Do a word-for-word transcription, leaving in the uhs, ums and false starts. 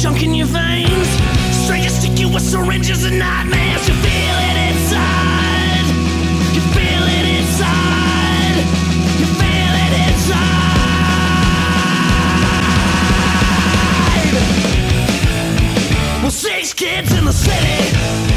junk in your veins. Strangers stick you with syringes and nightmares. You feel it inside. You feel it inside. You feel it inside. Well, six kids in the city.